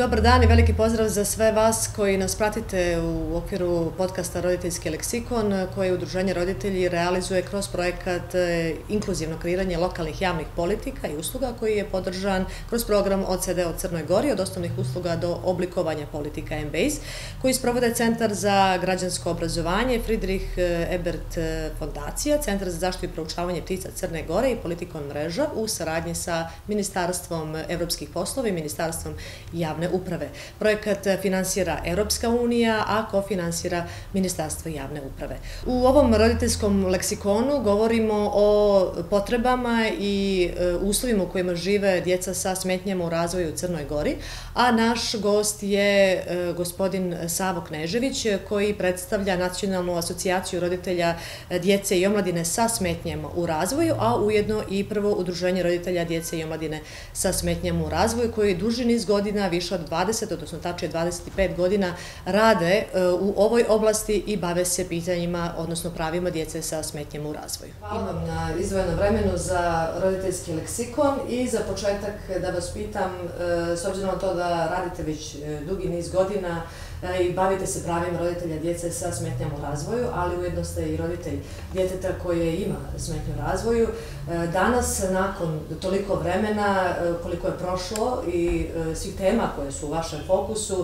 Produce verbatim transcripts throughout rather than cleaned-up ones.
Dobar dan i veliki pozdrav za sve vas koji nas pratite u okviru podcasta Roditeljski leksikon, koje Udruženje roditelji realizuje kroz projekat Inkluzivno kreiranje lokalnih javnih politika i usluga, koji je podržan kroz program O C D o Crnoj Gori, od osnovnih usluga do oblikovanja politika M B A S, koji sprovode Centar za građansko obrazovanje, Friedrich Ebert fondacija, Centar za zaštitu i proučavanje ptica Crne Gore i Politikon mreža u saradnji sa Ministarstvom evropskih poslova i Ministarstvom javne uprave. Projekat finansira Evropska unija, a kofinansira Ministarstvo javne uprave. U ovom roditeljskom leksikonu govorimo o potrebama i uslovima u kojima žive djeca sa smetnjama u razvoju u Crnoj Gori, a naš gost je gospodin Savo Knežević, koji predstavlja Nacionalnu asocijaciju roditelja djece i omladine sa smetnjama u razvoju, a ujedno i prvo udruženje roditelja djece i omladine sa smetnjama u razvoju, koji duži niz godina, više od dvadeset, odnosno tačnije dvadeset pet godina, rade u ovoj oblasti i bave se pitanjima, odnosno pravima djece sa smetnjama u razvoju. Hvala vam na izdvojenom vremenu za roditeljski leksikon i za početak da vas pitam, s obzirom na to da radite već dugi niz godina i bavite se pravima roditelja djece sa smetnjama u razvoju, ali ujedno ste i roditelj djeteta koje ima smetnju u razvoju. Danas, nakon toliko vremena, koliko je prošlo i svih tema koje su u vašem fokusu,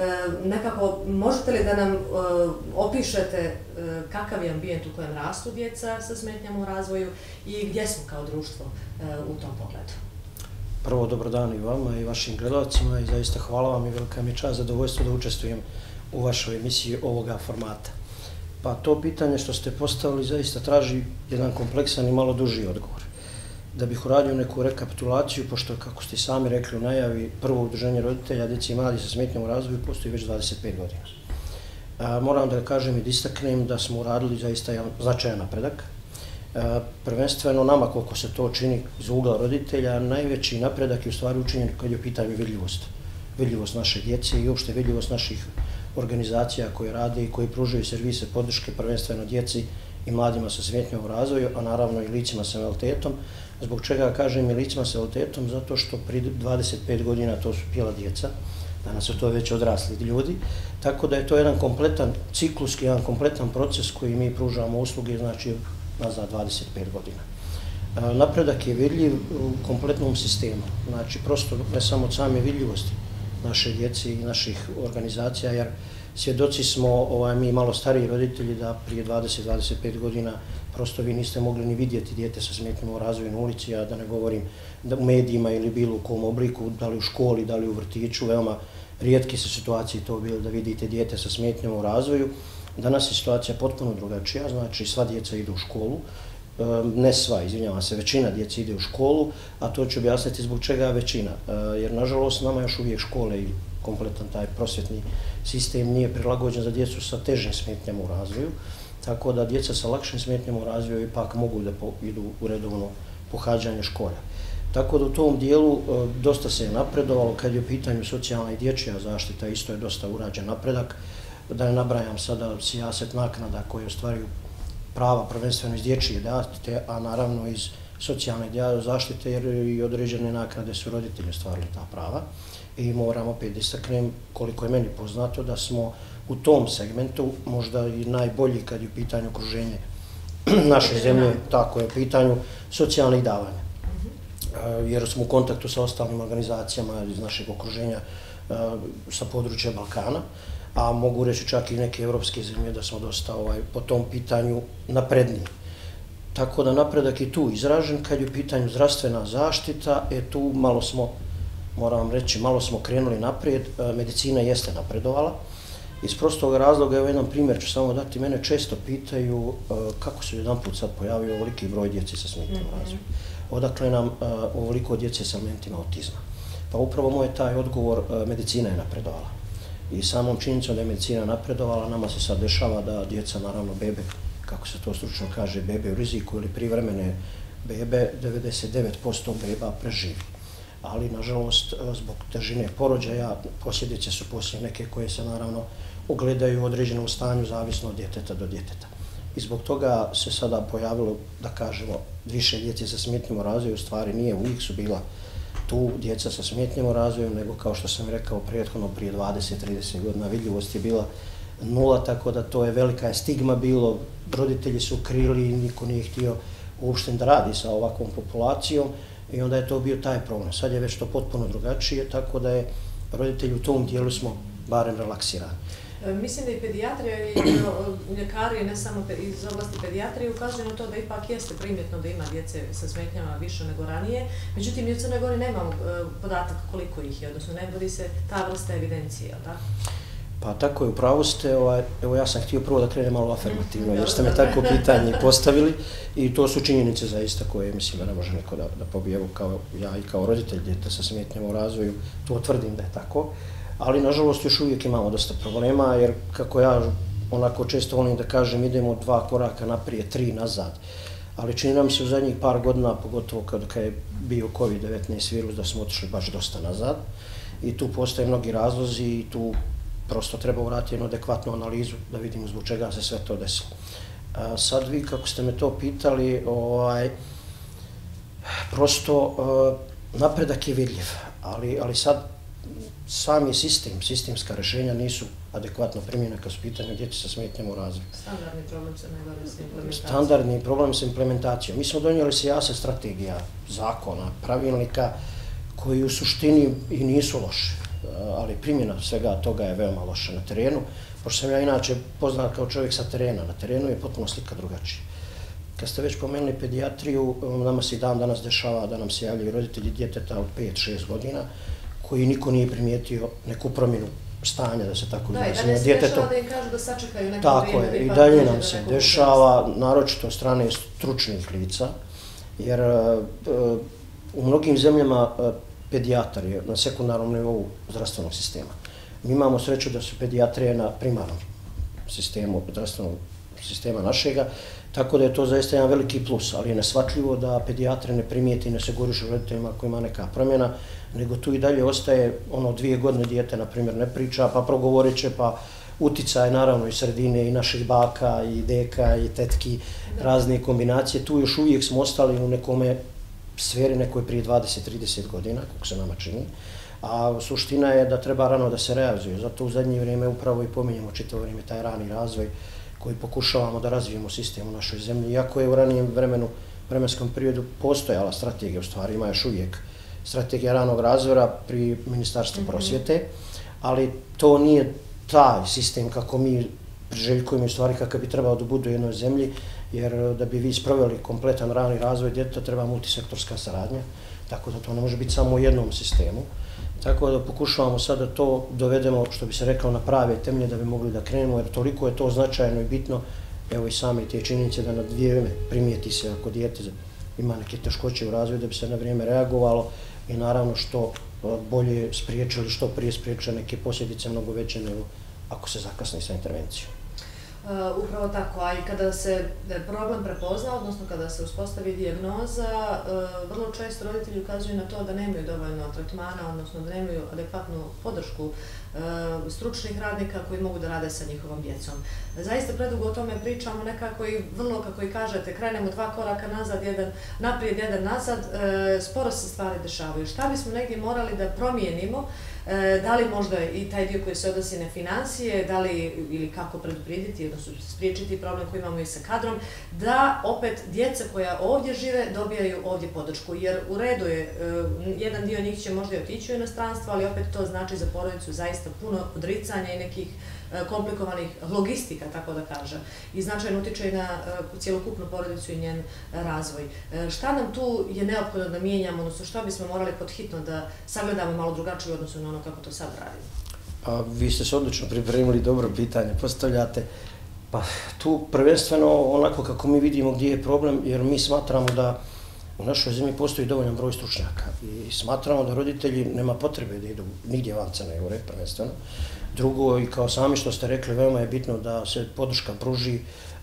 nekako možete li da nam opišete kakav je ambijent u kojem rastu djeca sa smetnjama u razvoju i gdje smo kao društvo u tom pogledu? Prvo, dobar dan i vama i vašim gledalcima i zaista hvala vam i velika mi je čast, zadovoljstvo da učestvujem u vašoj emisiji ovoga formata. Pa to pitanje što ste postavili zaista traži jedan kompleksan i malo duži odgovor. Da bih uradio neku rekapitulaciju, pošto, kako ste sami rekli u najavi, prvo udruženje roditelja djece i mladih sa smetnjama u razvoju postoji već dvadeset pet godina. A, moram da kažem i da istaknem da smo uradili zaista jedan značajan napredak. Prvenstveno nama, koliko se to čini iz ugla roditelja, najveći napredak je u stvari učinjen kad je u pitanju vidljivost. Vidljivost naše djece i uopšte vidljivost naših organizacija koje rade i koji pružaju servise podrške prvenstveno djeci i mladima sa smetnjama u razvoju, a naravno i licima sa invaliditetom. Zbog čega kažem i licima sa invaliditetom? Zato što prije dvadeset pet godina to su bila djeca, danas su to već odrasli ljudi, tako da je to jedan kompletan ciklus, jedan kompletan proces koji mi pružamo usluge, znači nazad dvadeset pet godina. Napredak je vidljiv u kompletnom sistemu, znači prosto ne samo od same vidljivosti naše djece i naših organizacija, jer svjedoci smo, ovaj, mi malo stariji roditelji, da prije dvadeset do dvadeset pet godina prosto vi niste mogli ni vidjeti dijete sa smetnjama u razvoju na ulici, a da ne govorim da u medijima ili bilo u kom obliku, da li u školi, da li u vrtiću, veoma rijetke su situacije to bile da vidite dijete sa smetnjama u razvoju. Danas je situacija potpuno drugačija, znači sva djeca idu u školu, ne sva, izvinjavam se, većina djece ide u školu, a to ću objasniti zbog čega većina, jer nažalost nama još uvijek škole i kompletan taj prosvjetni sistem nije prilagođen za djecu sa težim smetnjama u razvoju, tako da djeca sa lakšim smetnjama u razvoju ipak mogu da idu u redovno pohađanje škola. Tako da u tom dijelu dosta se je napredovalo, kad je u pitanju socijalna i dječja zaštita, isto je dosta urađen napredak. Da ne nabrajam sada sijaset naknada koje ostvaruju prava prvenstveno iz dječje zaštite, a naravno iz socijalne zaštite, jer i određene naknade su roditelji ostvarili ta prava. I moram opet istaknem, koliko je meni poznato, da smo u tom segmentu možda i najbolji kad je u pitanju okruženje naše zemlje, tako je u pitanju socijalnih davanja. Jer smo u kontaktu sa ostalim organizacijama iz našeg okruženja sa područja Balkana, a mogu reći čak i neke evropske zemlje da smo dosta ovaj, po tom pitanju napredniji. Tako da napredak je tu izražen. Kad je u pitanju zdravstvena zaštita, e, tu malo smo, moram vam reći, malo smo krenuli naprijed, medicina jeste napredovala. Iz prostog razloga, evo jedan primjer ću samo dati, mene često pitaju kako se jedan put sad pojavio ovoliki broj djece sa smetnjama u razvoju. Odakle nam ovoliko djece sa elementima autizma? Pa upravo moj taj odgovor, medicina je napredovala. I samom činjenicom da je medicina napredovala, nama se sad dešava da djeca, naravno bebe, kako se to stručno kaže, bebe u riziku ili privremene bebe, devedeset devet posto beba preživi. Ali, nažalost, zbog težine porođaja, posljedice su poslije neke koje se, naravno, ogledaju u određenom stanju, zavisno od djeteta do djeteta. I zbog toga se sada pojavilo, da kažemo, više djece sa smetnjama u razvoju, u stvari nije, uvijek su bila tu djeca sa smetnjama u razvoju, nego kao što sam rekao prethodno prije dvadeset do trideset godina vidljivost je bila nula, tako da to je velika stigma bilo, roditelji su krili, niko nije htio uopšte da radi sa ovakvom populacijom i onda je to bio taj problem. Sad je već to potpuno drugačije, tako da je roditelji u tom dijelu smo barem relaksirani. Mislim da i pedijatrija i ljekari, ne samo iz oblasti pedijatrije, ukazuju na to da ipak jeste primjetno da ima djece sa smetnjama više nego ranije. Međutim, i u Crnoj Gori nemamo podatak koliko ih je, odnosno ne vodi se ta vrsta evidencije, tako? Pa tako je, u pravu ste. Evo ja sam htio prvo da krenem malo afirmativno, jer ste me tako pitanje postavili i to su činjenice zaista koje mislim da ne može neko da pobije. Evo kao ja i kao roditelj djeta sa smetnjama u razvoju, to tvrdim da je tako. Ali, nažalost, još uvijek imamo dosta problema, jer kako ja onako često volim da kažem, idemo dva koraka naprijed, tri nazad. Ali čini nam se u zadnjih par godina, pogotovo kada je bio kovid devetnaest virus, da smo otišli baš dosta nazad. I tu postoje mnogi razlozi i tu prosto treba uraditi jednu adekvatnu analizu da vidimo zbog čega se sve to desilo. Sad vi, kako ste me to pitali, prosto napredak je vidljiv, ali sad sami sistem, sistemska rješenja nisu adekvatno primjena kad su pitanje djece sa smetnjama u razvoju. Standardni problem se ne bavi s implementacijom. Standardni problem sa implementacijom. Mi smo donijeli se jasan strategija, zakona, pravilnika koji u suštini i nisu loše, ali primjena svega toga je veoma loša na terenu, pošto sam ja inače poznat kao čovjek sa terena. Na terenu je potpuno slika drugačija. Kad ste već pomenuli pedijatriju, nama se i dan danas dešava da nam se javljaju roditelji djeteta od pet do šest godina koji niko nije primijetio neku promjenu stanja, da se tako izrazimo. Da, i dalje se dešava da im kažu da sačekaju neko vrijeme. Tako je, i dalje nam se dešava, naročito od strane stručnih lica, jer u mnogim zemljama pedijatar je na sekundarnom nivou zdravstvenog sistema. Mi imamo sreću da su pedijatrije na primarnom sistemu, zdravstvenog sistema našega, tako da je to zaista jedan veliki plus, ali je neshvatljivo da pedijatre ne primijeti i ne sigurišu roditeljima ako ima neka promjena, nego tu i dalje ostaje ono dvije godine dijete, na primjer, ne priča, pa progovorit će, pa uticaj naravno i sredine i naših baka i deka i tetki, razne kombinacije. Tu još uvijek smo ostali u nekome sferi nekoj prije dvadeset do trideset godina, kako se nama čini, a suština je da treba rano da se realizuje. Zato u zadnje vrijeme upravo i pominjemo čitavo vrijeme taj rani razvoj koji pokušavamo da razvijemo sistem u našoj zemlji. Iako je u ranijem vremenu, vremenskom periodu postojala strategija, u stvari ima još uvijek strategija ranog razvoja pri Ministarstvu prosvjete, ali to nije taj sistem kako mi priželjkujemo, u stvari kakav bi trebao da bude u jednoj zemlji, jer da bi vi sproveli kompletan rani razvoj djeteta treba multisektorska saradnja, tako da to ne može biti samo u jednom sistemu. Tako da pokušavamo sad da to dovedemo, što bi se rekao, na prave temelje da bi mogli da krenemo, jer toliko je to značajno i bitno, evo i same te činjenice da na vrijeme primijeti se ako dijete ima neke teškoće u razvoju, da bi se na vrijeme reagovalo i naravno što bolje spriječili, što prije spriječili neke posljedice mnogo veće nego ako se zakasni sa intervencijom. Upravo tako, a i kada se problem prepozna, odnosno kada se uspostavi dijagnoza, vrlo često roditelji ukazuju na to da nemaju dovoljno tretmana, odnosno da nemaju adekvatnu podršku stručnih radnika koji mogu da rade sa njihovom djecom. Zaista predugo o tome pričamo, nekako i vrlo, kako i kažete, krenemo dva koraka nazad, jedan naprijed, jedan nazad, sporo se stvari dešavaju. Šta bismo negdje morali da promijenimo, da li možda i taj dio koji se odnosi na financije, da li ili kako preduprediti, odnosno spriječiti problem koji imamo i sa kadrom, da opet djeca koja ovdje žive dobijaju ovdje podršku, jer u redu je, jedan dio njih će možda i otići u inostranstvo, ali opet to znači za porodicu zaista puno odricanja i nekih komplikovanih logistika, tako da kažem, i značajno utiče na cijelokupnu porodicu i njen razvoj. Šta nam tu je neophodno da mijenjamo, odnosno šta bismo morali podhitno da sagledamo malo drugačije u odnosu na ono kako to sad radimo? Pa, vi ste se odlično pripremili, dobro pitanje postavljate. Pa tu prvenstveno onako kako mi vidimo gdje je problem, jer mi smatramo da u našoj zemlji postoji dovoljan broj stručnjaka i smatramo da roditelji nema potrebe da idu nigdje van Crne Gore, prvenstveno. Drugo, i kao sami što ste rekli, veoma je bitno da se podrška pruži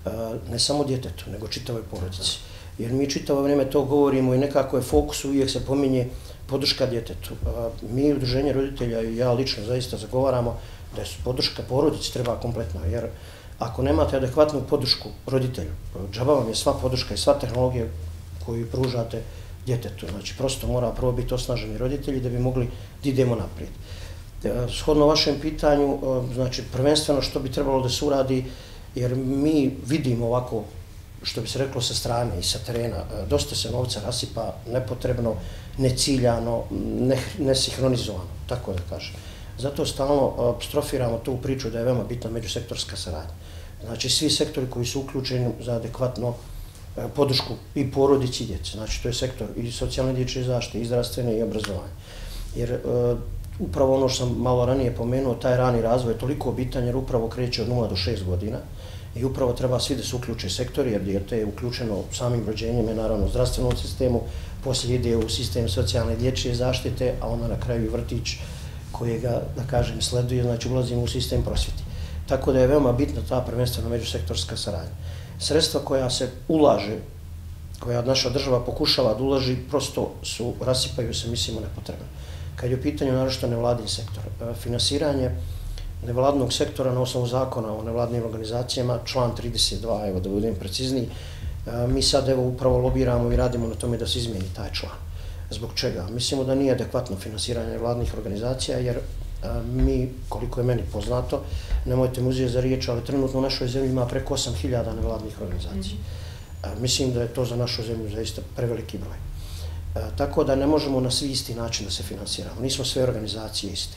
ne samo djetetu, nego čitavoj porodici. Jer mi čitavo vrijeme to govorimo i nekako je fokus, uvijek se pominje podrška djetetu. Mi, udruženje roditelja i ja lično zaista zagovaramo da je podrška porodici treba kompletna, jer ako nemate adekvatnu podršku roditelju, džaba vam je sva podrška i sva tehnologija koju pružate djetetu. Znači, prosto mora prvo biti osnaženi roditelji da bi mogli da idemo naprijed. Shodno vašem pitanju, znači, prvenstveno što bi trebalo da se uradi, jer mi vidimo ovako, što bi se reklo sa strane i sa terena, dosta se novca rasipa nepotrebno, neciljano, ne, nesinhronizovano, tako da kažem. Zato stalno apostrofiramo tu priču da je veoma bitna međusektorska saradnja. Znači, svi sektori koji su uključeni za adekvatno podršku i porodici i djece. Znači, to je sektor i socijalne dječje zaštite, i zdravstvene i obrazovanje. Jer uh, upravo ono što sam malo ranije pomenuo, taj rani razvoj je toliko bitan jer upravo kreće od nula do šest godina i upravo treba svi da se uključe sektori jer dijete je uključeno samim rođenjem je naravno u zdravstvenom sistemu, poslije ide u sistem socijalne dječje zaštite, a onda na kraju i vrtić kojega, da kažem, sleduje, znači ulazimo u sistem prosvjeti. Tako da je veoma bitna ta prvenstveno međusektorska saradnja. Sredstva koja se ulaže, koja naša država pokušava da ulaži, prosto su, rasipaju se, mislimo, nepotrebno. Kad je u pitanju naročito nevladin sektor, finansiranje nevladnog sektora na osnovu zakona o nevladnim organizacijama, član trideset dva, evo da budem precizniji, mi sad evo upravo lobiramo i radimo na tome da se izmijeni taj član. Zbog čega? Mislimo da nije adekvatno finansiranje nevladnih organizacija, jer mi, koliko je meni poznato, nemojte mi uzeti za riječ, ali trenutno u našoj zemlji ima preko osam hiljada nevladnih organizacija. Mm-hmm. Mislim da je to za našu zemlju zaista preveliki broj. Tako da ne možemo na svi isti način da se finansiramo. Nismo sve organizacije isti.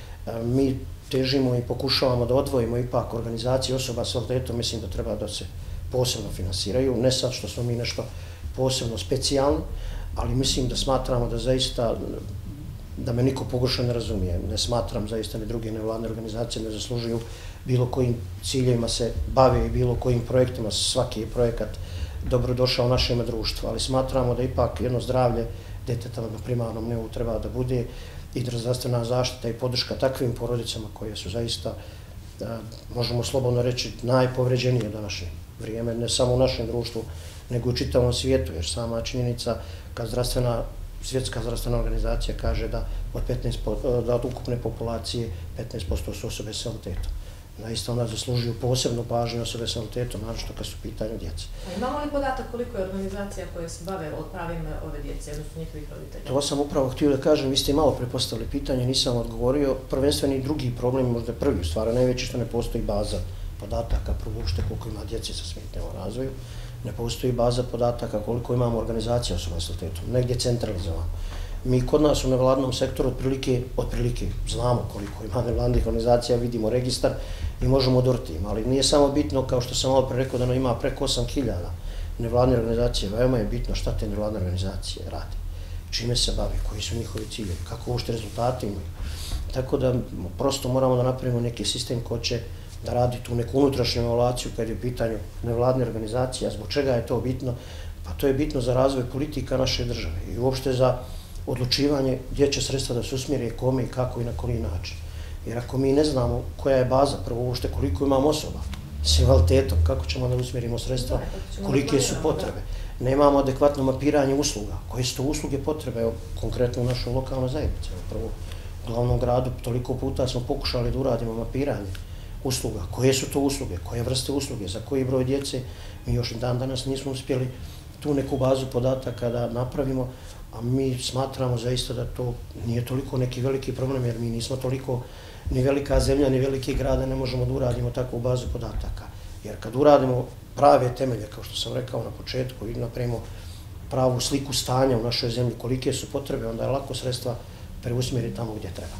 Mi težimo i pokušavamo da odvojimo ipak organizacije osoba s invaliditetom, mislim da treba da se posebno finansiraju, ne sad što smo mi nešto posebno specijalni, ali mislim da smatramo da zaista, da me niko pogrešno ne razumije, ne smatram zaista ni druge nevladne organizacije ne zaslužuju bilo kojim ciljevima se bave i bilo kojim projektima, svaki je projekat dobrodošao našem društvu, ali smatramo da ipak jedno zdravlje djeteta na primarnom nivou treba da bude i zdravstvena zaštita i podrška takvim porodicama koje su zaista, da, možemo slobodno reći, najpovređenije u današnje vrijeme, ne samo u našem društvu, nego u čitavom svijetu, jer sama činjenica kad zdravstvena, svjetska zdravstvena organizacija kaže da od, petnaest, da od ukupne populacije petnaest posto su osobe s invaliditetom. Naista onda zaslužuju posebnu pažnju osobe s invaliditetom, naročito kad su u pitanju djece. A imamo li podatak koliko je organizacija koje se bave od pravima ove djece, odnosno njihovih roditelja? To sam upravo htio da kažem, vi ste malo prepostavili pitanje, nisam odgovorio. Prvenstveni drugi problem, možda prvi u stvari, najveći što ne postoji baza podataka, prvo uopšte koliko ima djece sa smetnjama u razvoju, ne postoji baza podataka koliko imamo organizacija osoba s invaliditetom, negdje centralizovano. Mi kod nas u nevladnom sektoru otprilike, otprilike znamo koliko ima nevladnih organizacija, vidimo registar i možemo odorti im, ali nije samo bitno, kao što sam malo pre rekao, da nam ima preko osam hiljada nevladne organizacije, veoma je bitno šta te nevladne organizacije rade, čime se bave, koji su njihovi ciljevi, kako uopšte rezultate imaju. Tako da prosto moramo da napravimo neki sistem ko će da radi tu neku unutrašnju evaluaciju kad je u pitanju nevladne organizacije. Zbog čega je to bitno? Pa to je bitno za razvoj politika naše države i uopšte za odlučivanje gdje će sredstva da se usmjeri, kome i kako i na koji način. Jer ako mi ne znamo koja je baza, prvo uopšte koliko imamo osoba s invaliditetom, kako ćemo da usmjerimo sredstva, kolike su potrebe. Nemamo adekvatno mapiranje usluga. Koje su to usluge potrebe, evo, konkretno u našoj lokalnoj zajednici. Prvo, u glavnom gradu toliko puta smo pokušali da uradimo mapiranje usluga. Koje su to usluge, koje vrste usluge, za koji broj djece, mi još dan danas nismo uspjeli tu neku bazu podataka da napravimo, a mi smatramo zaista da to nije toliko neki veliki problem, jer mi nismo toliko ni velika zemlja, ni veliki grad, ne možemo da uradimo takvu bazu podataka. Jer kad uradimo prave temelje, kao što sam rekao na početku, i napravimo pravu sliku stanja u našoj zemlji, kolike su potrebe, onda je lako sredstva preusmjeriti tamo gdje treba.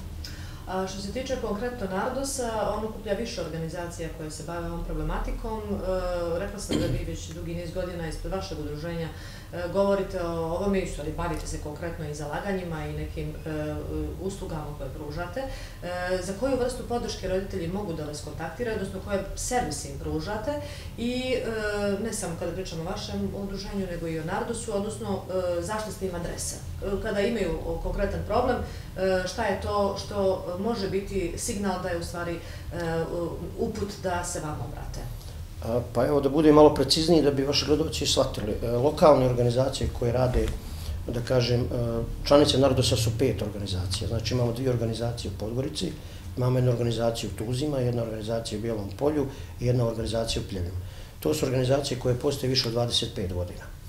A što se tiče konkretno Nardosa, on okuplja više organizacija koje se bave ovom problematikom. E, rekla sam da vi već dugi niz godina ispred vašeg udruženja e, govorite o ovome i stvari bavite se konkretno i zalaganjima i nekim e, uslugama koje pružate. E, za koju vrstu podrške roditelji mogu da vas kontaktiraju, odnosno koje servis im pružate i e, ne samo kada pričamo o vašem udruženju, nego i o Nardosu, odnosno e, zašto ste im adresa. E, kada imaju konkretan problem, e, šta je to što može biti signal da je u stvari uput da se vam obrate? Pa evo da budem malo precizniji da bi vaši gledalci shvatili. Lokalne organizacije koje rade, da kažem, članice Nardosa su pet organizacija. Znači imamo dvije organizacije u Podgorici, imamo jednu organizaciju u Tuzima, jedna organizacija u Bijelom Polju i jedna organizacija u Pljevima. To su organizacije koje postoje više od dvadeset pet godina.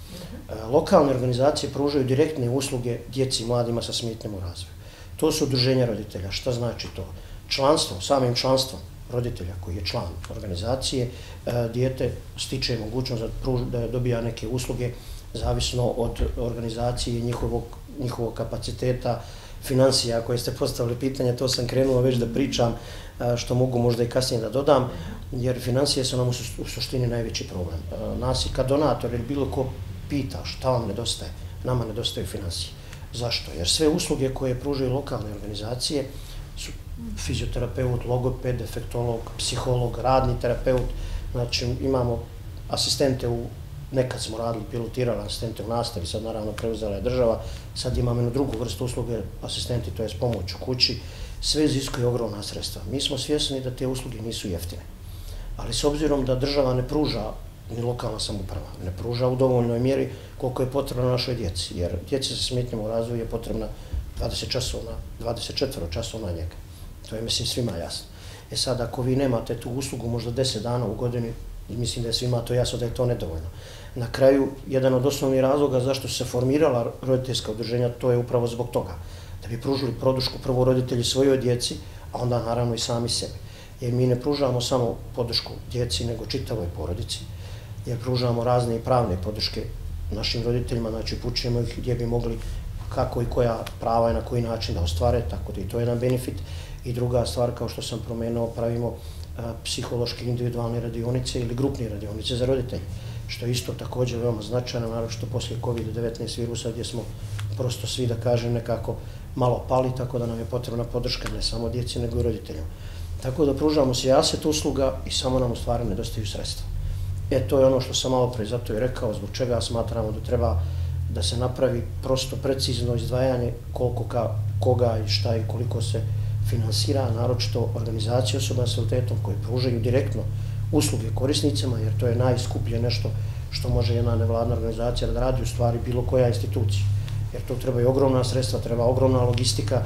Lokalne organizacije pružaju direktne usluge djeci i mladima sa smetnjama u razvoju. To su udruženja roditelja. Šta znači to? Članstvom, samim članstvom roditelja koji je član organizacije, dijete stiče mogućnost da dobija neke usluge zavisno od organizacije i njihovog, njihovog kapaciteta, financija koje ste postavili pitanje, to sam krenuo već da pričam, što mogu možda i kasnije da dodam, jer financije su nam u suštini najveći problem. Nas i kad donator ili bilo ko pita šta vam nedostaje, nama nedostaju financije. Zašto? Jer sve usluge koje pružaju lokalne organizacije su fizioterapeut, logoped, defektolog, psiholog, radni terapeut, znači imamo asistente u, nekad smo radili, pilotirali asistente u nastavi, sad naravno preuzela je država, sad imamo jednu drugu vrstu usluge, asistenti, to je pomoć u kući, sve iziskuje ogromna sredstva. Mi smo svjesni da te usluge nisu jeftine, ali s obzirom da država ne pruža, ni lokalna samouprava, ne pruža u dovoljnoj mjeri koliko je potrebno našoj djeci, jer djeci sa smetnjama u razvoju je potrebna dvadeset časovna, dvadeset četiri časovna njega. To je, mislim, svima jasno. E sad, ako vi nemate tu uslugu možda deset dana u godini, mislim da je svima to jasno da je to nedovoljno. Na kraju, jedan od osnovnih razloga zašto su se formirala roditeljska udruženja, to je upravo zbog toga. Da bi pružili podršku prvo roditelji svojoj djeci, a onda naravno i sami sebi. Jer mi ne pružamo samo podršku djeci, nego čitavoj porodici. Jer pružamo razne i pravne podrške našim roditeljima, znači upućujemo ih gdje bi mogli kako i koja prava i na koji način da ostvare, tako da i to je jedan benefit. I druga stvar, kao što sam promenuo, pravimo psihološke individualne radionice ili grupne radionice za roditelje, što je isto također veoma značajno, naročito poslije kovid devetnaest virusa gdje smo prosto svi, da kažem, nekako malo pali, tako da nam je potrebna podrška ne samo djeci, nego i roditeljima. Tako da pružamo sijaset usluga i samo nam u stvari nedostaju sredstva. E, to je ono što sam malo pre zato i rekao, zbog čega smatramo da treba da se napravi prosto precizno izdvajanje koliko ka, koga i šta i koliko se finansira, naročito organizacije osoba s invaliditetom koje pružaju direktno usluge korisnicima, jer to je najskuplje nešto što može jedna nevladna organizacija da radi u stvari bilo koja institucija. Jer to treba i ogromna sredstva, treba ogromna logistika,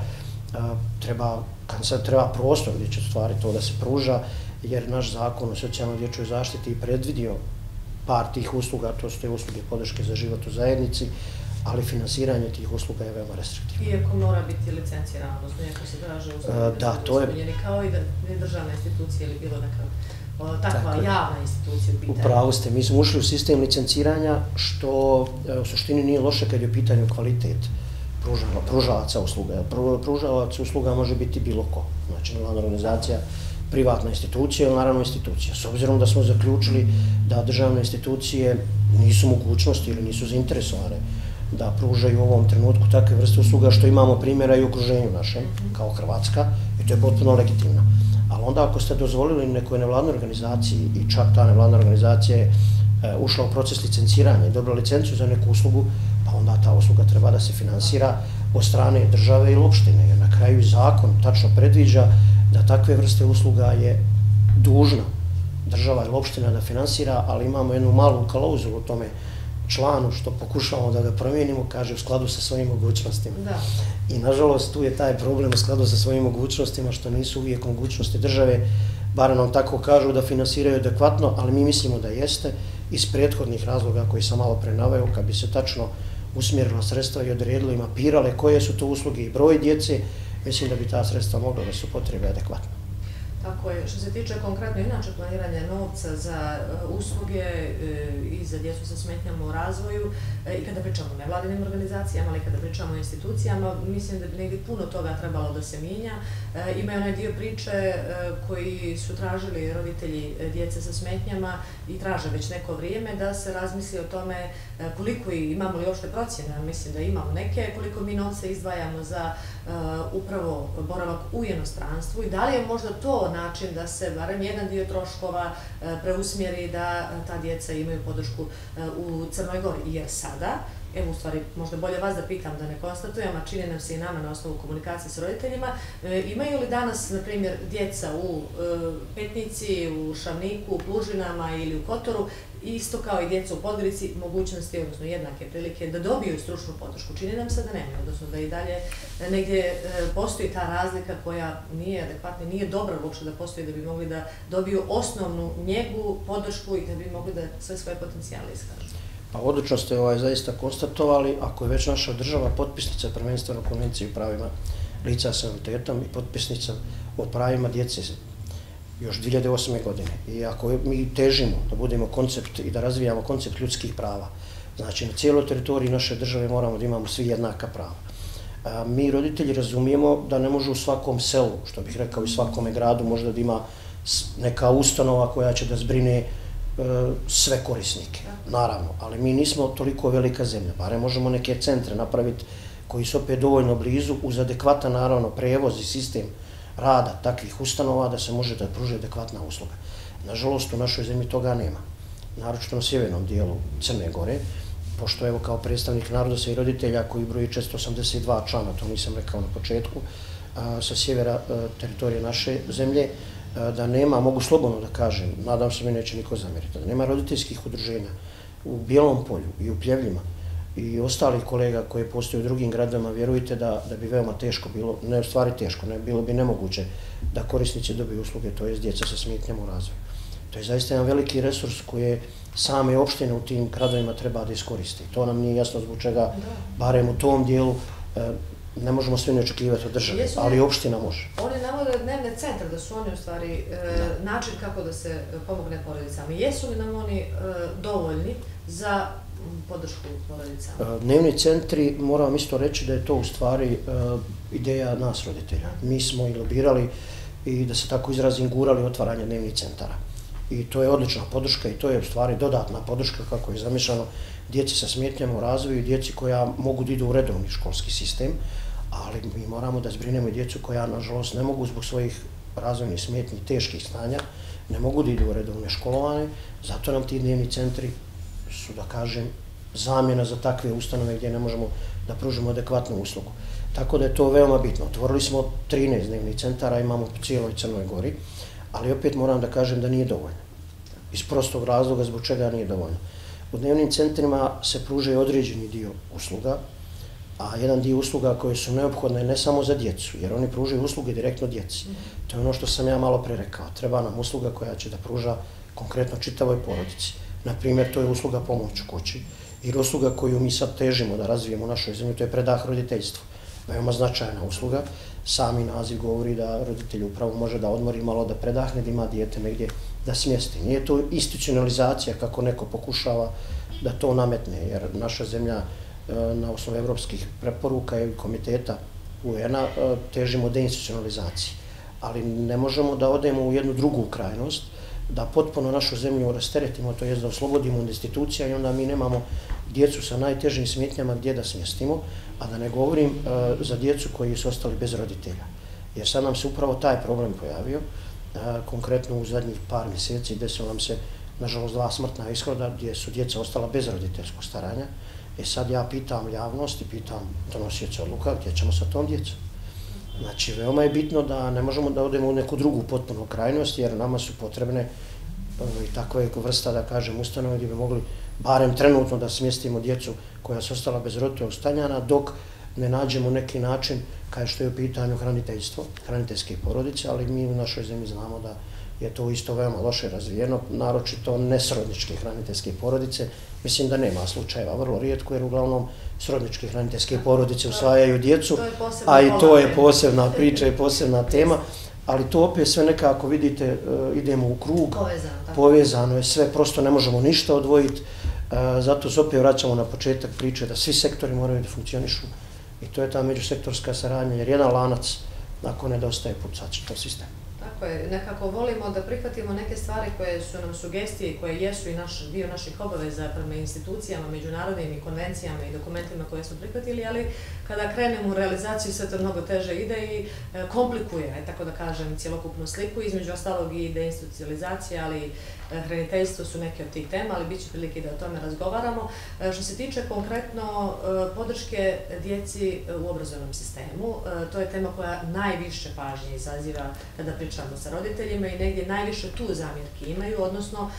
treba, treba prostor gdje će stvari to da se pruža, jer naš zakon o socijalnoj dječjoj zaštiti predvidio par tih usluga, to su te usluge podrške za život u zajednici, ali finansiranje tih usluga je veoma restriktivno. Iako mora biti licencirano, odnosno iako se traže usluge da su ispunjeni, kao i da je državna institucija ili bilo neka takva javna institucija u pitanju. Upravo ste, mi smo ušli u sistem licenciranja, što u suštini nije loše kad je u pitanju kvalitet pružalaca usluga. Pružalac usluga može biti bilo ko, znači nevladna organizacija, privatna institucija ili naravno institucija. S obzirom da smo zaključili da državne institucije nisu mogućnosti ili nisu zainteresovane da pružaju u ovom trenutku takve vrste usluga, što imamo primjera i u okruženju našem, kao Hrvatska, i to je potpuno legitimno. Ali onda ako ste dozvolili nekoj nevladnoj organizaciji i čak ta nevladna organizacija je ušla u proces licenciranja i dobila licenciju za neku uslugu, pa onda ta usluga treba da se finansira od strane države ili opštine, jer na kraju zakon tačno predviđa da takve vrste usluga je dužna država ili opština da finansira, ali imamo jednu malu klauzulu u tome članu što pokušavamo da ga promijenimo, kaže u skladu sa svojim mogućnostima. Da. I nažalost tu je taj problem u skladu sa svojim mogućnostima, što nisu uvijek mogućnosti države, bar nam tako kažu da finansiraju adekvatno, ali mi mislimo da jeste iz prethodnih razloga koji sam malo pre naveo, kad bi se tačno usmjerila sredstva i odredilo i mapirale koje su to usluge i broj djece, mislim da bi ta sredstva mogla da su potrebe adekvatno. Tako je. Što se tiče konkretno inače planiranja novca za usluge i za djecu sa smetnjama u razvoju, i kada pričamo o nevladinim organizacijama, ali i kada pričamo o institucijama, mislim da bi negdje puno toga trebalo da se mijenja. Ima onaj dio priče koji su tražili roditelji djece sa smetnjama i traže već neko vrijeme da se razmisli o tome koliko imamo li uopšte procjene, mislim da imamo neke, koliko mi novca izdvajamo za upravo boravak u inostranstvu i da li je možda to način da se barem jedan dio troškova preusmjeri da ta djeca imaju podršku u Crnoj Gori. Jer sada, evo u stvari možda bolje vas da pitam da ne konstatujem, a čini nam se i nama na osnovu komunikacije s roditeljima, imaju li danas, na primjer, djeca u Petnici, u Šavniku, u Plužinama ili u Kotoru, isto kao i djeca u Podgorici, mogućnosti, odnosno jednake prilike, da dobiju stručnu podršku? Čini nam se da nema, odnosno da i dalje negdje postoji ta razlika koja nije adekvatna, nije dobra uopšte da postoji da bi mogli da dobiju osnovnu njegu, podršku i da bi mogli da sve svoje potencijale iskažu. Pa odlično ste ovaj, zaista konstatovali, ako je već naša država potpisnica prvenstveno konvencije o pravima lica s invaliditetom i potpisnica o pravima djece još dvije hiljade osme. godine. I ako mi težimo da budemo koncept i da razvijamo koncept ljudskih prava, znači na cijeloj teritoriji naše države moramo da imamo svi jednaka prava. A, mi roditelji razumijemo da ne može u svakom selu, što bih rekao i svakome gradu, možda da ima neka ustanova koja će da zbrine e, sve korisnike, naravno, ali mi nismo toliko velika zemlja, bare možemo neke centre napraviti koji su opet dovoljno blizu uz adekvatan, naravno, prevoz i sistem rada takvih ustanova da se može da pruži adekvatna usluga. Nažalost, u našoj zemlji toga nema, naročito na sjevernom dijelu Crne Gore, pošto evo kao predstavnik naroda i roditelja koji broji četiristo osamdeset dva člana, to nisam rekao na početku, a, sa sjevera a, teritorije naše zemlje, a, da nema, mogu slobodno da kažem, nadam se mi neće niko zamjeriti, da nema roditeljskih udruženja u Bijelom Polju i u Pljevljima i ostalih kolega koje postoje u drugim gradovima, vjerujte da, da bi veoma teško bilo, ne u stvari teško, ne, bilo bi nemoguće da korisnici dobiju usluge, to je djeca sa smetnjama u razvoju. To je zaista jedan veliki resurs koje same opštine u tim gradovima treba da iskoristi. To nam nije jasno zbog čega, barem u tom dijelu, ne možemo sve ne očekivati od države, ali opština može. Oni navode dnevne centre, da su oni u stvari način kako da se pomogne porodicama. Jesu li nam oni dovoljni za podršku porodicama? Dnevni centri, moram isto reći da je to u stvari ideja nas roditelja. Mi smo i lobirali i da se tako izrazim gurali otvaranje dnevnih centara. I to je odlična podrška i to je u stvari dodatna podrška kako je zamišljeno djeci sa smetnjama u razvoju i djeci koja mogu da idu u redovni školski sistem, ali mi moramo da zbrinemo i djecu koja, nažalost, ne mogu zbog svojih razvojnih smetnji i teških stanja, ne mogu da idu u redovne školovane, zato nam ti dnevni centri su, da kažem, zamjena za takve ustanove gdje ne možemo da pružimo adekvatnu uslugu. Tako da je to veoma bitno. Otvorili smo trinaest dnevnih centara, imamo po cijeloj Crnoj Gori, ali opet moram da kažem da nije dovoljno. Iz prostog razloga zbog čega nije dovoljno. U dnevnim centrima se pruža određeni dio usluga, a jedan dio usluga koje su neophodne ne samo za djecu, jer oni pružaju usluge direktno djeci. To je ono što sam ja malo pre rekao. Treba nam usluga koja će da pruža konkretno čitavoj porodici. Naprimjer, to je usluga pomoć u kući, jer usluga koju mi sad težimo da razvijemo u našoj zemlji, to je predah roditeljstva. Veoma značajna usluga. Sami naziv govori da roditelj upravo može da odmori malo, da predahne, da ima dijete negdje da smjesti. Nije to institucionalizacija kako neko pokušava da to nametne, jer naša zemlja na osnovu evropskih preporuka i komiteta U N-a težimo deinstitucionalizaciji. Ali ne možemo da odemo u jednu drugu krajnost, da potpuno našu zemlju rasteretimo, to je da oslobodimo od institucija i onda mi nemamo djecu sa najtežim smetnjama gdje da smjestimo, a da ne govorim uh, za djecu koji su ostali bez roditelja. Jer sad nam se upravo taj problem pojavio, uh, konkretno u zadnjih par mjeseci desilo nam se, nažalost, dva smrtna ishoda gdje su djeca ostala bez roditeljskog staranja. E sad ja pitam javnost i pitam donosioce odluka gdje ćemo sa tom djecom. Znači, veoma je bitno da ne možemo da odemo u neku drugu potpunu krajnost, jer nama su potrebne uh, i takva vrsta, da kažem, ustanove gdje bi mogli barem trenutno da smjestimo djecu koja su ostala bez roditeljskog stanja, dok ne nađemo neki način, kao što je u pitanju hraniteljstvo, hraniteljske porodice, ali mi u našoj zemlji znamo da je to isto veoma loše razvijeno, naročito nesrodničke hraniteljske porodice. Mislim da nema slučajeva, vrlo rijetko, jer uglavnom srodničke hraniteljske porodice usvajaju djecu, a i to je posebna priča i posebna tema, ali to opet sve nekako, vidite, idemo u krug, povezano, povezano je sve, prosto ne možemo ništa odvojiti, zato se opet vraćamo na početak priče da svi sektori moraju da funkcionišu i to je ta međusektorska saradnja, jer jedan lanac, ako nedostaje, pucat će to sistem. Tako je, nekako volimo da prihvatimo neke stvari koje su nam sugestije, koje jesu i naš, dio naših obaveza prema institucijama, međunarodnim i konvencijama i dokumentima koje smo prihvatili, ali kada krenemo u realizaciju sve to mnogo teže ide i komplikuje, tako da kažem, cjelokupnu sliku, između ostalog i deinstitucionalizacija, ali hraniteljstvo su neke od tih tema, ali bit će prilike da o tome razgovaramo. Što se tiče konkretno podrške djeci u obrazovnom sistemu, to je tema koja najviše pažnje izaziva kada pričamo sa roditeljima i negdje najviše tu zamjerki imaju, odnosno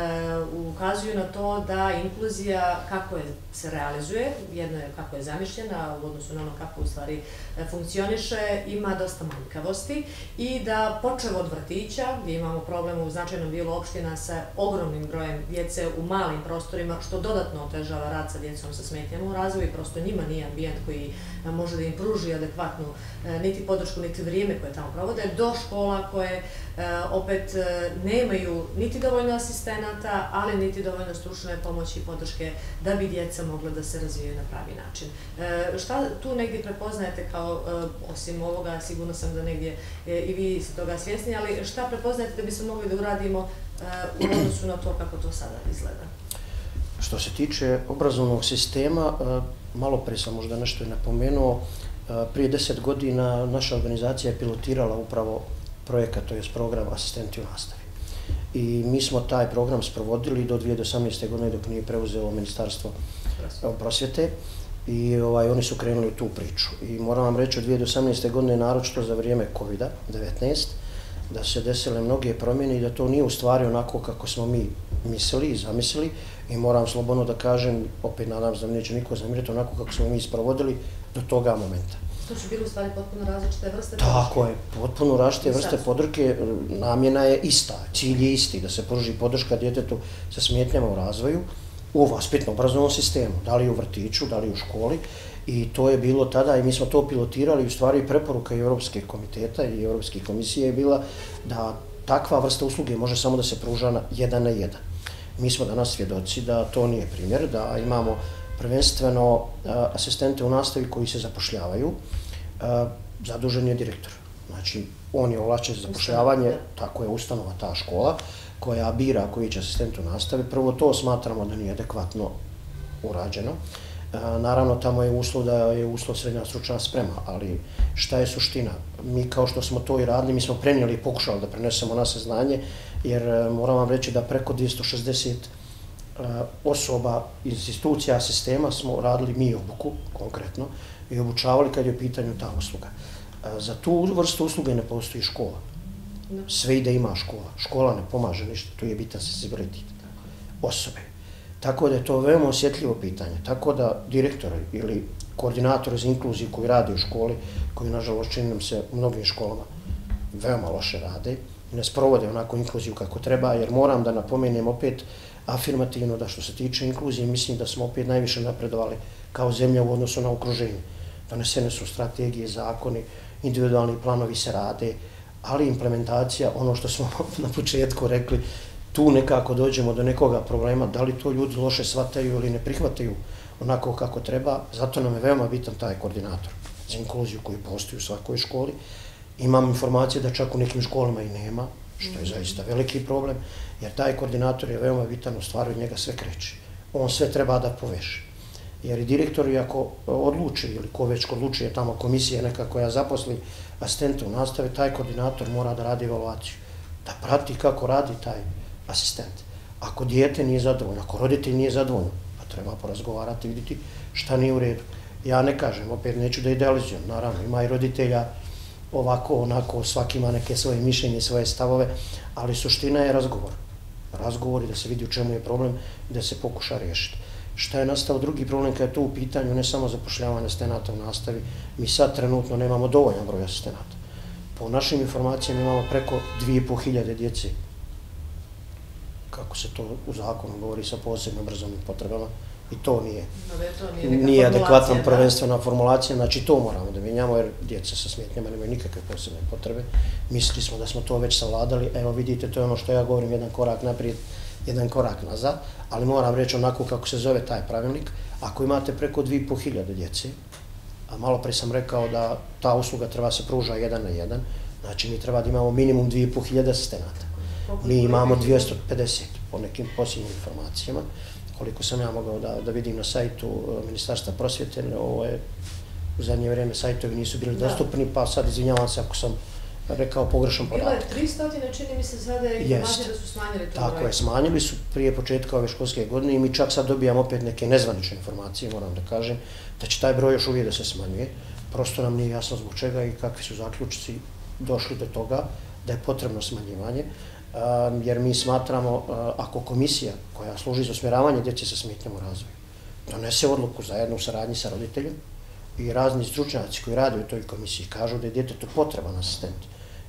ukazuju na to da inkluzija, kako je se realizuje, jedno je kako je zamišljena u odnosu na ono kako u stvari funkcioniše, ima dosta manjkavosti i da počev od vrtića, gdje imamo problem u značajnom dijelu opština sa ogromnim brojem djece u malim prostorima, što dodatno otežava rad sa djecom sa smetnjama u razvoju i prosto njima nije ambijent koji može da im pruži adekvatnu niti podršku, niti vrijeme koje tamo provode, do škola koje opet nemaju niti dovoljno asistenata, ali niti dovoljno stručne pomoći i podrške da bi djeca mogla da se razvijaju na pravi način. Šta tu negdje prepoznajete kao, osim ovoga, sigurno sam da negdje i vi ste toga svjesni, ali šta prepoznajete da bismo mogli da uradimo u odnosu na to kako to sada izgleda? Što se tiče obrazovnog sistema, malo pre sam možda nešto i napomenuo, prije deset godina naša organizacija je pilotirala upravo projekat, to je program Asistenti u nastavi. I mi smo taj program sprovodili do dvije hiljade osamnaeste. godine dok nije preuzelo Ministarstvo prosvjete i ovaj, oni su krenuli u tu priču. I moram vam reći, od dvije hiljade osamnaeste. godine, naročito za vrijeme kovida devetnaest, da su se desile mnoge promjene i da to nije u stvari onako kako smo mi mislili i zamislili. I moram slobodno da kažem, opet nadam se da mi neće niko zamiriti, onako kako smo mi sprovodili do toga momenta. To su bili u stvari potpuno različite vrste podrške? Tako je, potpuno različite vrste podrške, namjena je ista, cilj je isti, da se pruži podrška djetetu sa smetnjama u razvoju u vaspitno-obrazovnom sistemu, da li u vrtiću, da li u školi, i to je bilo tada i mi smo to pilotirali i u stvari preporuka i Europske komiteta i Europske komisije je bila da takva vrsta usluge može samo da se pruža na jedan na jedan. Mi smo danas svjedoci da to nije primjer, da imamo prvenstveno asistente u nastavi koji se zapošljavaju, zadužen je direktor. Znači, on je ovlašćen za zapošljavanje, tako je ustanova ta škola, koja bira koji će asistent u nastavi. Prvo, to smatramo da nije adekvatno urađeno. Naravno, tamo je uslov da je uslov srednja stručna sprema, ali šta je suština? Mi kao što smo to i radili, mi smo prenijeli i pokušali da prenesemo na saznanje, jer moram vam reći da preko dvjesto šezdeset osoba iz institucija sistema smo radili mi obuku, konkretno, i obučavali kad je u pitanju ta usluga. Za tu vrstu usluge ne postoji škola. Sve i da ima škola. Škola ne pomaže ništa, tu je bitan senzibilitet osobe. Tako da je to veoma osjetljivo pitanje. Tako da direktori ili koordinatori za inkluziju koji radi u školi, koji nažalost čini nam se u mnogim školama veoma loše rade i ne sprovode onako inkluziju kako treba, jer moram da napomenem opet afirmativno da što se tiče inkluzije, mislim da smo opet najviše napredovali kao zemlja u odnosu na okruženje. Donesene su strategije, zakoni, individualni planovi se rade, ali implementacija, ono što smo na početku rekli, tu nekako dođemo do nekoga problema, da li to ljudi loše shvataju ili ne prihvataju onako kako treba, zato nam je veoma bitan taj koordinator za inkluziju koji postoji u svakoj školi. Imam informacije da čak u nekim školama i nema, što je zaista veliki problem, jer taj koordinator je veoma bitan, u stvari od njega sve kreće. On sve treba da poveže. Jer i direktori ako odluči, ili ko već odluči je tamo komisija neka koja zaposli asistenta u nastavi, taj koordinator mora da radi evaluaciju, da prati kako radi taj asistent. Ako dijete nije zadovoljno, ako roditelj nije zadovoljno, pa treba porazgovarati i vidjeti šta nije u redu. Ja ne kažem, opet neću da idealizujem, naravno, ima i roditelja ovako, onako, svaki ima neke svoje mišljenje, svoje stavove, ali suština je razgovor. Razgovor i da se vidi u čemu je problem i da se pokuša riješiti. Šta je nastao drugi problem kada je to u pitanju ne samo zapošljavanje asistenata u nastavi, mi sad trenutno nemamo dovoljan broj asistenata. Po našim informacijama imamo preko dvije i po hiljade djece, kako se to u zakonu govori, sa posebnim obrazovnim potrebama, i to nije, nije adekvatna prvenstvena formulacija, znači to moramo da mijenjamo jer djeca sa smetnjama nemaju nikakve posebne potrebe. Mislili smo da smo to već savladali, evo vidite, to je ono što ja govorim, jedan korak naprijed, jedan korak nazad, ali moram reći onako kako se zove taj pravilnik. Ako imate preko dvije i po hiljade djece, a malo pre sam rekao da ta usluga treba se pruža jedan na jedan, znači mi treba da imamo minimum dvije i po hiljade asistenata. Mi imamo dvjesto pedeset po nekim posljednjim informacijama, koliko sam ja mogao da, da vidim na sajtu Ministarstva prosvjete, ovo je u zadnje vrijeme sajtovi nisu bili dostupni, pa sad izvinjavam se ako sam rekao pogrešan podatak. Bilo je tristo, čini mi se sada informacije da su smanjili to broj. Tako je, smanjili su prije početka ove školske godine i mi čak sad dobijamo opet neke nezvanične informacije, moram da kažem, da će taj broj još uvijek da se smanjuje. Prosto nam nije jasno zbog čega i kakvi su zaključci došli do toga da je potrebno smanjivanje, jer mi smatramo, ako komisija koja služi za usmjeravanje djece sa smetnjama u razvoju donese odluku zajedno u saradnji sa roditeljem i razni stručnjaci koji rade u toj komisiji kažu da je djetetu potreban asistent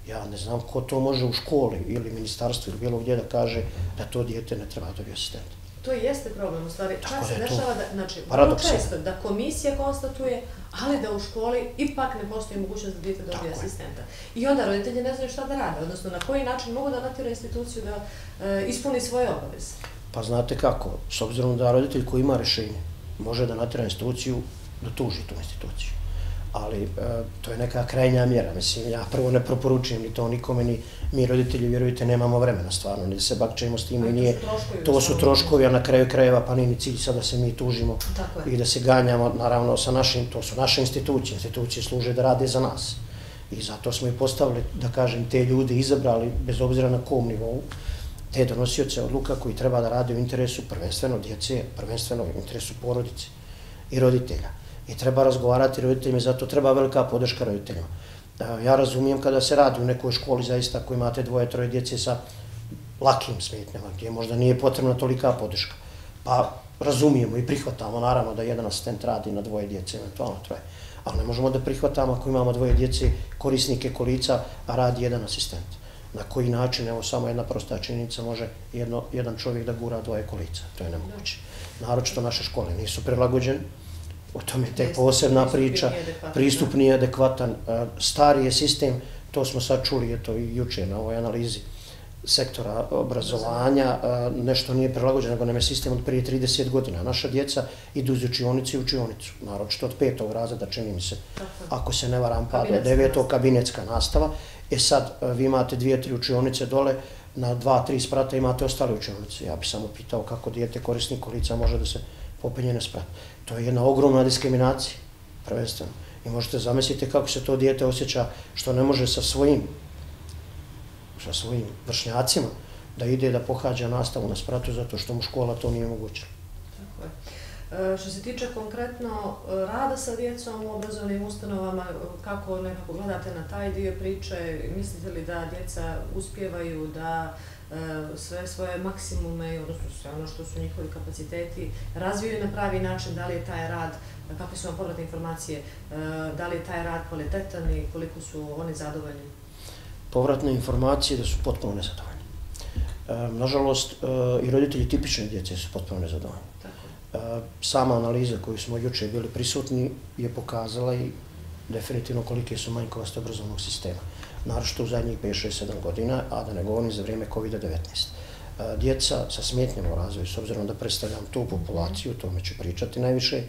Ja ne znam ko to može u školi ili ministarstvu ili bilo gdje da kaže da to dijete ne treba dobiti asistenta. To i jeste problem, u stvari. Čas se dešava da, znači, vrlo često da komisija konstatuje, ali da u školi ipak ne postoji mogućnost da dijete dobije asistenta. I onda roditelji ne znaju šta da rade, odnosno na koji način mogu da natjeraju instituciju da e, ispuni svoje obaveze. Pa znate kako, s obzirom da roditelj koji ima rješenje može da natjera instituciju da tuži tu instituciju. Ali e, to je neka krajnja mjera. Mislim, ja prvo ne preporučujem ni to nikome, ni mi roditelji, vjerujte, nemamo vremena stvarno, ni se bakćemo s tim i nije. To su troškovi, a na kraju krajeva pa nije ni cilj sad da se mi tužimo i da se ganjamo, naravno, sa našim, to su naše institucije. Institucije služe da rade za nas. I zato smo i postavili, da kažem, te ljude izabrali, bez obzira na kom nivou, te donosioce odluka koji treba da rade u interesu prvenstveno djece, prvenstveno u interesu porodice i roditelja. I treba razgovarati roditeljima, zato treba velika podrška roditeljima. Ja razumijem kada se radi u nekoj školi zaista koji imate dvoje, troje djece sa lakim smetnjama, gdje možda nije potrebna tolika podrška. Pa razumijemo i prihvatamo, naravno, da jedan asistent radi na dvoje djece, eventualno troje. Ali ne možemo da prihvatamo ako imamo dvoje djece, korisnike kolica, a radi jedan asistent. Na koji način, evo samo jedna prosta činjenica, može jedno, jedan čovjek da gura dvoje kolica. To je nemoguće. Naročito naše škole nisu prilagođene. O tome je posebna priča, pristup nije adekvatan, stari je sistem, to smo sad čuli eto, i juče na ovoj analizi sektora obrazovanja, nešto nije prilagođeno, nego nam je sistem od prije trideset godina. Naša djeca idu iz učionice u učionicu, naročito od petog razreda, čini mi se, ako se ne varam, pa do devetog kabinetska nastava. E sad, vi imate dvije, tri učionice dole, na dva, tri sprata imate ostale učionice. Ja bih samo pitao kako dijete korisnik kolica može da se popenje na sprat. To je jedna ogromna diskriminacija, prvenstveno. I možete zamisliti kako se to dijete osjeća što ne može sa svojim, sa svojim vršnjacima da ide da pohađa nastavu na spratu zato što mu škola to nije omogućila. Tako je. Što se tiče konkretno rada sa djecom u obrazovnim ustanovama, kako nekako gledate na taj dio priče, mislite li da djeca uspijevaju da sve svoje maksimume, odnosno sve ono što su njihovi kapaciteti, razvijaju na pravi način, da li je taj rad, kakve su vam povratne informacije, da li je taj rad kvalitetan i koliko su oni zadovoljni? Povratne informacije da su potpuno nezadovoljni. Nažalost, i roditelji tipične djece su potpuno nezadovoljni. Sama analiza koju smo juče bili prisutni je pokazala i definitivno kolike su manjkovosti obrazovnog sistema. Naročito u zadnjih pet, šest, sedam godina, a da ne govorim za vrijeme kovid devetnaest. Djeca sa smetnjama u razvoju, s obzirom da predstavljam tu populaciju, o tome ću pričati najviše,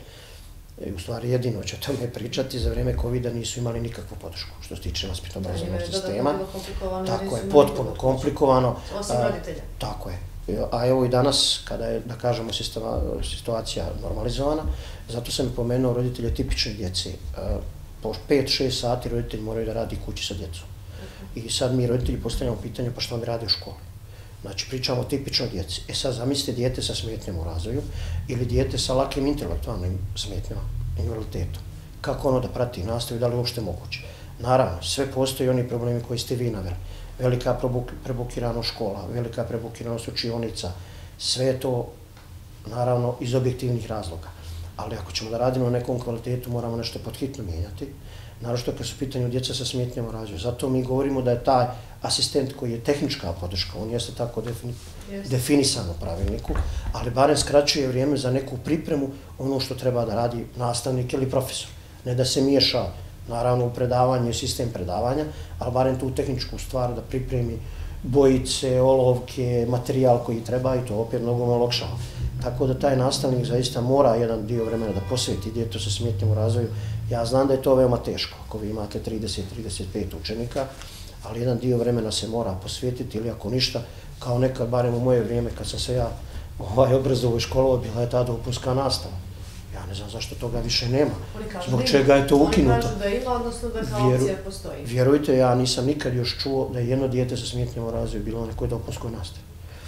u stvari jedino ću o tome pričati, za vrijeme kovida nisu imali nikakvu podršku što se tiče vaspitno-obrazovnog sistema. Tako je, potpuno komplikovano. Osim roditelja. Tako je. A evo i danas, kada je, da kažemo, situacija normalizovana, zato sam pomenuo roditelje tipične djece. Po pet šest sati roditelji moraju da radi kući sa djecom. I sad mi roditelji postavljamo pitanje pa što mi radi u školi. Znači pričamo o tipičnoj djeci. E sad zamislite dijete sa smetnjama u razvoju ili dijete sa lakim intelektualnim smetnjama, invaliditetom. Kako ono da prati nastavu, da li uopšte moguće? Naravno, sve postoji oni problemi koji ste vi naveli. Velika prebukiranost škola, velika prebukiranost učionica, sve je to naravno iz objektivnih razloga. Ali ako ćemo da radimo na nekom kvalitetu, moramo nešto podhitno mijenjati. Naročito kad su u pitanju djeca sa smetnjama u razvoju. Zato mi govorimo da je taj asistent koji je tehnička podrška, on jeste tako defini, definisan u pravilniku, ali barem skraćuje vrijeme za neku pripremu ono što treba da radi nastavnik ili profesor. Ne da se miješa, naravno, u predavanje, sistem predavanja, ali barem tu tehničku stvar da pripremi bojice, olovke, materijal koji treba i to opet mnogo malo olakšava. Tako da taj nastavnik zaista mora jedan dio vremena da posveti djetetu sa smetnjom u razvoju. Ja znam da je to veoma teško, ako vi imate trideset do trideset pet učenika, ali jedan dio vremena se mora posvetiti ili ako ništa, kao nekad, barem u moje vrijeme, kad sam se ja ovaj obrazovao i školovao, bila je ta dopunska nastava. Ja ne znam zašto toga više nema. Zbog čega je to ukinuto. Oni kažu da ima, odnosno da kao opcija postoji. Vjerujte, ja nisam nikad još čuo da je jedno dijete sa smetnjama u razvoju bilo na nekoj dopunskoj nastavi.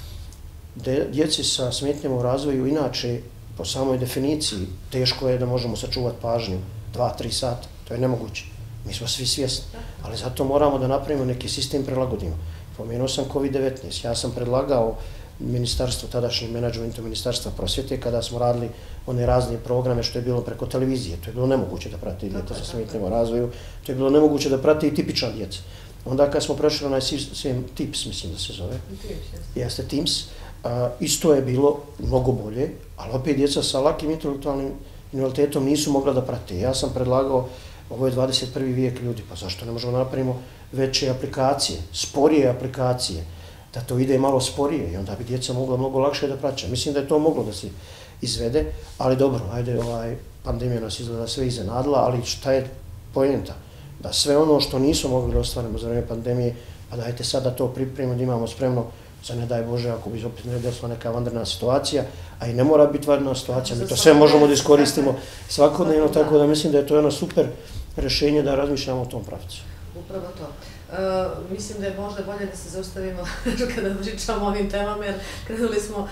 Djeci sa smetnjama u razvoju, inače, po samoj definiciji, teško je da možemo sačuvati pažnju dva do tri sata. To je nemoguće. Mi smo svi svjesni. Ali zato moramo da napravimo neki sistem prilagodimo. Pomenuo sam kovid devetnaest. Ja sam predlagao ministarstvo, tadašnji menadžmentu ministarstva prosvjete, kada smo radili one razne programe što je bilo preko televizije. To je bilo nemoguće da prati djeta sa smetnjama u razvoju. To je bilo nemoguće da prati i tipična djeca. Onda kad smo prešli onaj sistem TIPS, mislim da se zove, jeste TIMS, isto je bilo mnogo bolje, ali opet djeca sa lakim intelektualnim invaliditetom nisu mogla da prate. Ja sam predlagao, ovo je dvadeset prvi vijek ljudi, pa zašto ne možemo napravimo veće aplikacije, sporije aplikacije, da to ide malo sporije i onda bi djeca mogla mnogo lakše da praća. Mislim da je to moglo da se izvede, ali dobro, ajde, ovaj, pandemija nas izgleda sve iznenadila, ali šta je poenta? Da sve ono što nismo mogli da ostvarimo za vreme pandemije, pa dajte sad da to pripremimo, da imamo spremno za ne daj Bože, ako bi opet ne desila neka vanredna situacija, a i ne mora biti vanredna situacija, mi to sve možemo da iskoristimo svakodnevno, tako da mislim da je to jedno super rješenje da razmišljamo o tom pravcu. Upravo to. Uh, mislim da je možda bolje da se zaustavimo kada pričamo o ovim temama, jer krenuli smo,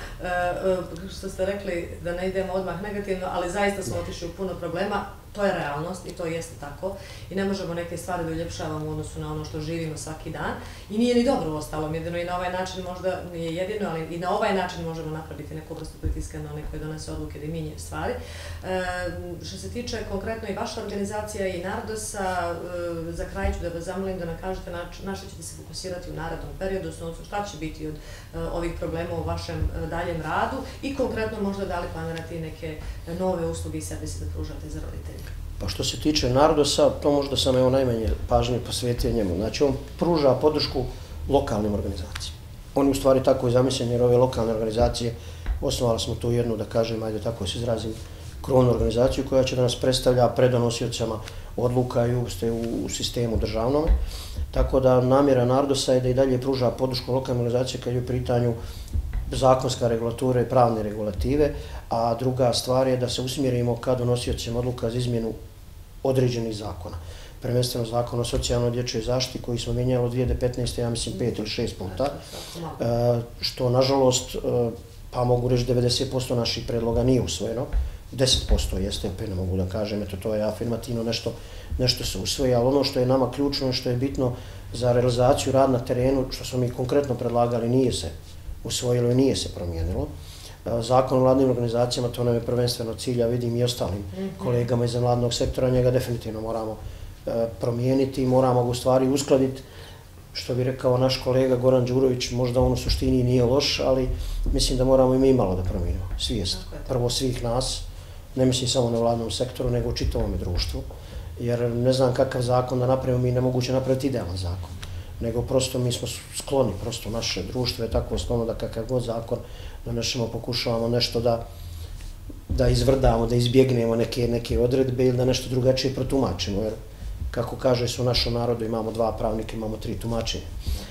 uh, što ste rekli, da ne idemo odmah negativno, ali zaista smo otišli u puno problema. To je realnost i to jeste tako i ne možemo neke stvari da uljepšavamo u odnosu na ono što živimo svaki dan i nije ni dobro ostalo, jedino i na ovaj način možda nije jedino, ali i na ovaj način možemo napraviti neku vrstu pritiska na one koje donose odluke da mijenjaju stvari. E, što se tiče konkretno i vaša organizacija i Nardosa, e, za kraj ću da vas zamolim da nam kažete na, na što ćete se fokusirati u narednom periodu, odnosno šta će biti od e, ovih problema u vašem e, daljem radu i konkretno možda da li planirati neke nove usluge i servise da pružate za roditelje. Pa što se tiče Nardosa, to možda sam evo najmanje pažnje posvetio njemu. Znači, on pruža podršku lokalnim organizacijama. On je u stvari tako i zamišljen, jer ove lokalne organizacije, osnovali smo tu jednu, da kažem, ajde tako se izrazim, krovnu organizaciju koja će da nas predstavlja predonosiocama odluka i uopšte u, u sistemu državnom. Tako da namjera Nardosa je da i dalje pruža podršku lokalne organizacije kad je u pitanju zakonska regulatura i pravne regulative, a druga stvar je da se usmjerimo ka donosiocima odluka za izmjenu određenih zakona. Prvenstveno zakon o socijalnoj dječjoj zaštiti koji smo mijenjali od dvije hiljade petnaeste. ja mislim pet ili šest puta, što nažalost, pa mogu reći devedeset posto naših predloga nije usvojeno, deset posto jeste, opet ne mogu da kažem, eto to je afirmativno, nešto, nešto se usvoji, ali ono što je nama ključno, što je bitno za realizaciju rad na terenu, što smo mi konkretno predlagali, nije se usvojilo i nije se promijenilo. Zakon o mladnim organizacijama, to nam je prvenstveno cilja, vidim i ostalim kolegama iz mladnog sektora, njega definitivno moramo promijeniti i moramo ga u stvari uskladiti, što bi rekao naš kolega Goran Đurović, možda on u suštini nije loš, ali mislim da moramo i mi malo da promijenimo svijest. Prvo svih nas, ne mislim samo na mladnom sektoru, nego u čitavom društvu, jer ne znam kakav zakon da napravimo, mi nemoguće napraviti idealan zakon, nego prosto mi smo skloni, prosto naše društvo je tako osnovno da kakav god zakon donesemo, pokušavamo nešto da, da izvrdamo, da izbjegnemo neke, neke odredbe ili da nešto drugačije protumačimo, jer kako kaže se u našom narodu imamo dva pravnika, imamo tri tumačenja.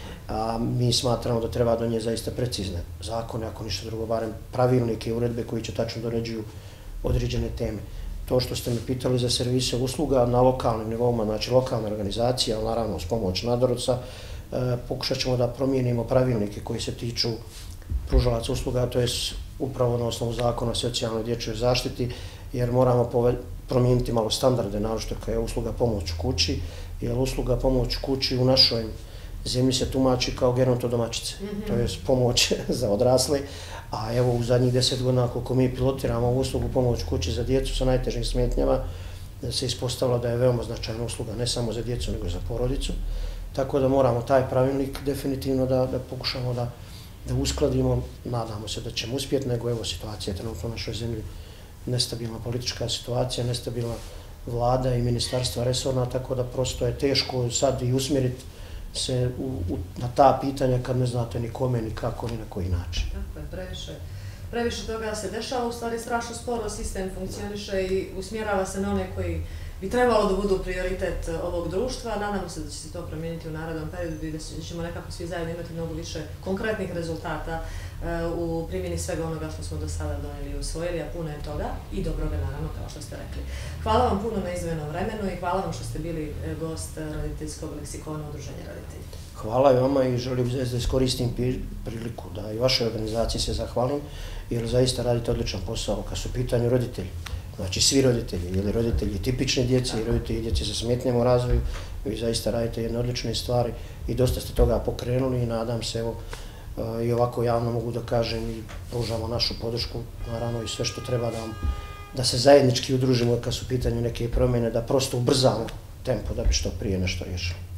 A mi smatramo da treba donijeti zaista precizne zakone, ako ništa drugo, barem pravilnike i uredbe koji će tačno doređuju određene teme. To što ste me pitali za servise usluga na lokalnim nivoima, znači lokalna organizacija, ali naravno uz pomoć Nardosa, e, pokušat ćemo da promijenimo pravilnike koji se tiču pružalaca usluga, to je upravo na osnovu zakona o socijalnoj dječjoj zaštiti, jer moramo promijeniti malo standarde, naročito kao je usluga pomoć u kući, jer usluga pomoć u kući u našoj zemlji se tumači kao gerontodomaćice, mm-hmm. to je pomoć za odrasle, a evo u zadnjih deset godina koliko mi pilotiramo uslugu pomoć u kući za djecu sa najtežim smetnjama, se ispostavilo da je veoma značajna usluga, ne samo za djecu, nego i za porodicu, tako da moramo taj pravilnik definitivno da, da pokušamo da, da uskladimo, nadamo se da ćemo uspjeti, nego evo situacija je trenutno u našoj zemlji nestabilna politička situacija, nestabilna vlada i ministarstva resorna, tako da prosto je teško sad i usmjeriti se u, u, na ta pitanja kad ne znate ni kome, ni kako, ni na koji način. Tako je, previše, previše toga se dešava, u stvari strašno sporo sistem funkcioniše i usmjerava se na one koji bi trebalo da budu prioritet ovog društva. Nadamo se da će se to promijeniti u narednom periodu i da ćemo nekako svi zajedno imati mnogo više konkretnih rezultata u primjeni svega onoga što smo do sada donijeli i usvojili, a puno je toga i dobroga naravno, kao što ste rekli. Hvala vam puno na izdvojenom vremenu i hvala vam što ste bili gost roditeljskog leksikona Udruženja roditelji. Hvala i vama i želim da iskoristim priliku da i vašoj organizaciji se zahvalim, jer zaista radite odličan posao kad su u pitanju roditelji. Znači svi roditelji, ili roditelji tipične djece i roditelji djece sa smetnjama u razvoju, vi zaista radite jedne odlične stvari i dosta ste toga pokrenuli i nadam se, evo, i ovako javno mogu da kažem i pružamo našu podršku, naravno i sve što treba da, da se zajednički udružimo kad su u pitanju neke promjene, da prosto ubrzamo tempo da bi što prije nešto riješili.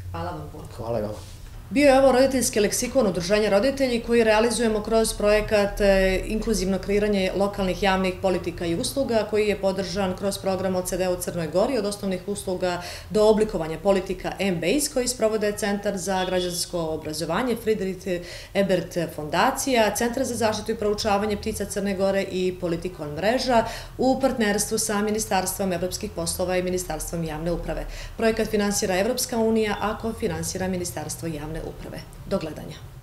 Hvala vam puno. Hvala i vama. Bio je ovo roditeljski leksikon Udruženja roditelji koji realizujemo kroz projekat Inkluzivno kreiranje lokalnih javnih politika i usluga koji je podržan kroz program O C D u Crnoj Gori od osnovnih usluga do oblikovanja politika M-Base koji sprovode Centar za građansko obrazovanje, Friedrich Ebert fondacija, Centar za zaštitu i proučavanje ptica Crne Gore i Politikon mreža u partnerstvu sa Ministarstvom evropskih poslova i Ministarstvom javne uprave. Projekat finansira Evropska unija, a kofinansira Ministarstvo javne uprave. Do gledanja.